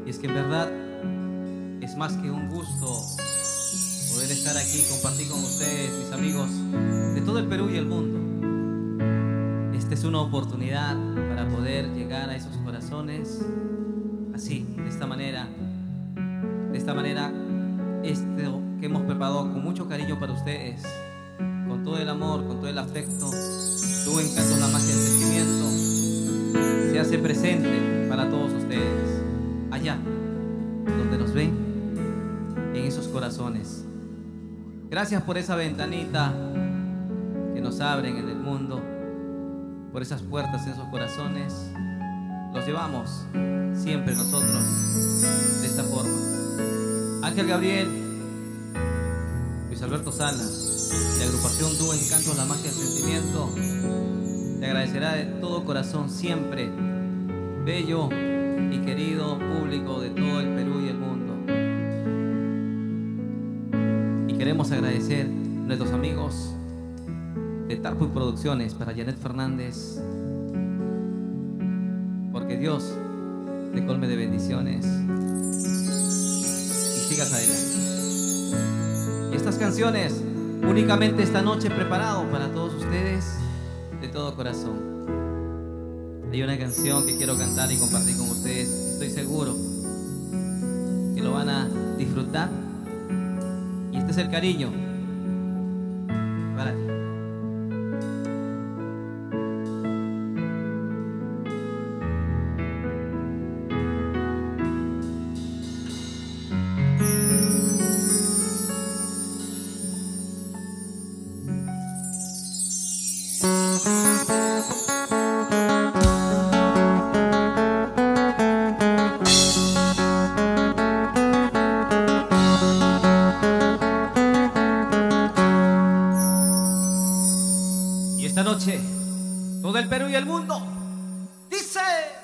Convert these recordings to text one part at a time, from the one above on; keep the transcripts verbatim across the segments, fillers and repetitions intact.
Y es que en verdad es más que un gusto poder estar aquí y compartir con ustedes, mis amigos de todo el Perú y el mundo. Esta es una oportunidad para poder llegar a esos corazones así, de esta manera, de esta manera, esto que hemos preparado con mucho cariño para ustedes, con todo el amor, con todo el afecto. Tu encanto, la magia del sentimiento se hace presente para todos ustedes, allá donde nos ven, en esos corazones. Gracias por esa ventanita que nos abren en el mundo, por esas puertas en esos corazones. Los llevamos siempre nosotros de esta forma. Ángel Gabriel, Luis Alberto Salas y la agrupación Dúo Encantos, la magia del sentimiento te agradecerá de todo corazón siempre, bello y querido público de todo el Perú y el mundo. Y queremos agradecer a nuestros amigos de Tarpuy Producciones, para Janet Fernández, porque Dios te colme de bendiciones y sigas adelante. Y estas canciones únicamente esta noche preparado para todos ustedes de todo corazón. Hay una canción que quiero cantar y compartir con ustedes. Estoy seguro que lo van a disfrutar. Y este es el cariño para ti. Esta noche, todo el Perú y el mundo dice: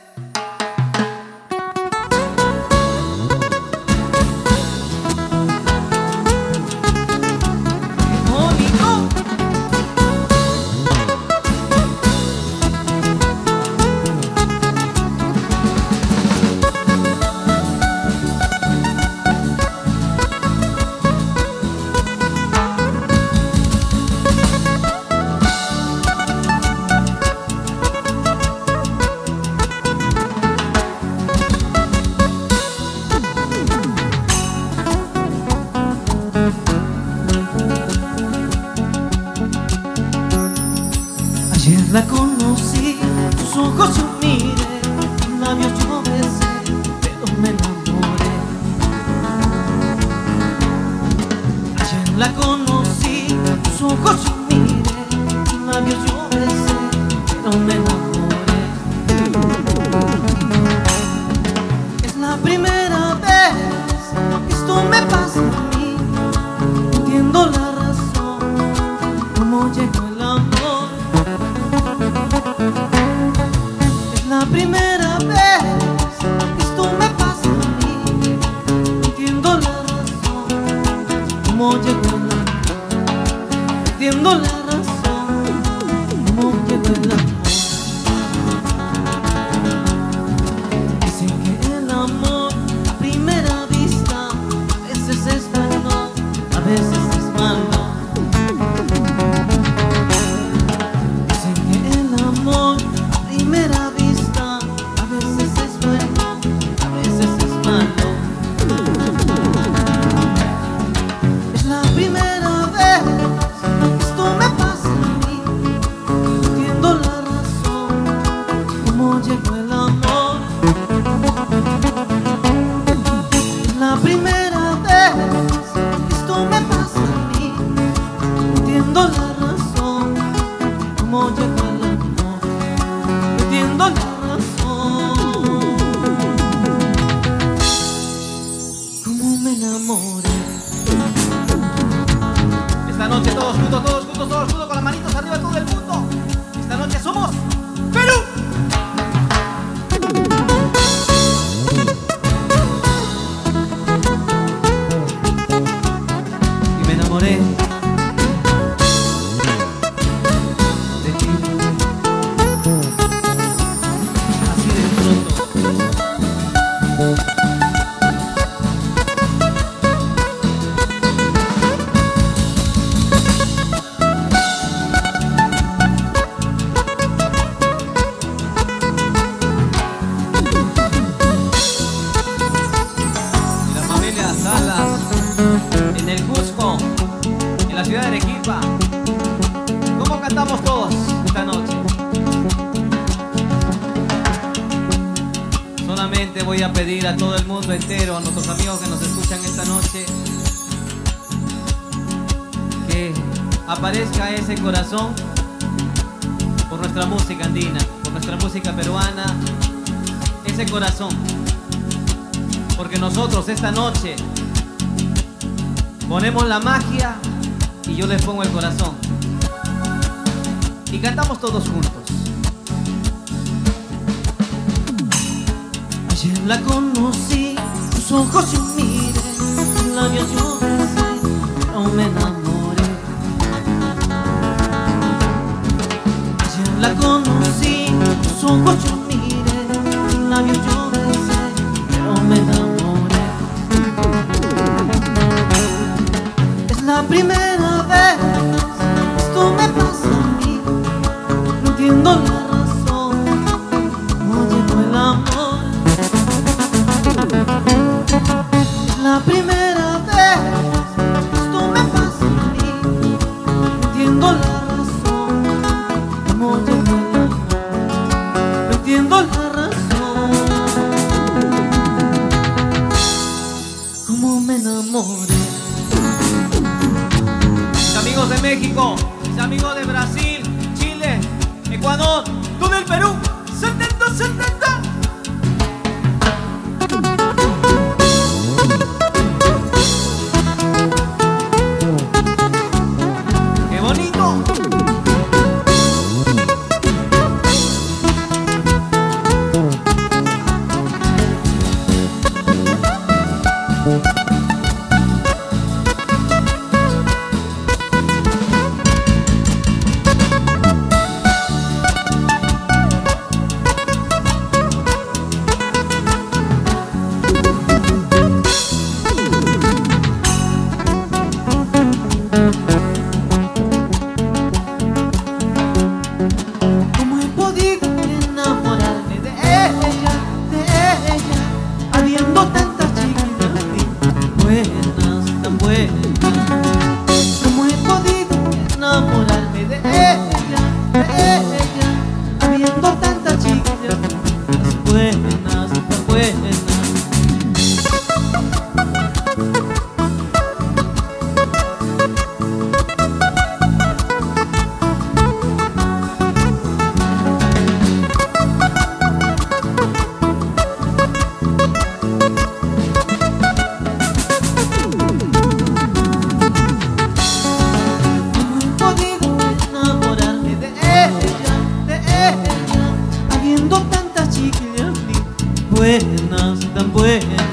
la conocí, tus ojos yo miré, tus labios yo besé, pero me enamoré. Ayer la conocí, tus ojos yo miré, tus labios yo besé, pero me enamoré. Es la primera vez que esto me pasa a mí, entiendo la razón, cómo llegó el amor. Es la primera vez que esto me pasa a mí, entiendo la razón, cómo llegó el amor. Entiendo la razón, cómo llegó el amor. Dicen que el amor a primera vista a veces es bueno, a veces es malo. Dicen que el amor a primera vista a veces es bueno, a veces es malo. Es la primera vez que esto me pasa a mí, entiendo la razón, cómo llegó el amor. Es la primera vez que esto me pasa a mí, entiendo la razón, cómo llegó el amor. Entiendo la razón, cómo me enamoré. esta noche todos juntos, todos juntos, todos juntos, con las manitos arriba, todo el mundo. Esta noche somos Perú. Y me enamoré de ti, así de pronto. voy a pedir a todo el mundo entero, a nuestros amigos que nos escuchan esta noche, que aparezca ese corazón por nuestra música andina, por nuestra música peruana, ese corazón, porque nosotros esta noche ponemos la magia y yo les pongo el corazón y cantamos todos juntos. Ayer la conocí, tus ojos yo miré, tus labios yo besé, pero me enamoré. Ayer la conocí, tus ojos yo miré, tus labios yo besé, pero me enamoré. Es la primera vez que esto me pasa a mí, no entiendo la razón, cómo llegó el amor. La primera vez esto me pasa a mí, no entiendo la razón, cómo llegó el amor, no entiendo la razón, cómo me enamoré. Mis amigos de México, mis amigos de Brasil, Chile, Ecuador, todo el Perú, setenta, setenta. ¿Cómo he podido enamorarme de ella, de ella, habiendo tantas chicas buenas, tan buenas? ¿Cómo he podido enamorarme de ella, de ella, habiendo tantas chicas buenas, tan buenas? Buenas, tan buenas.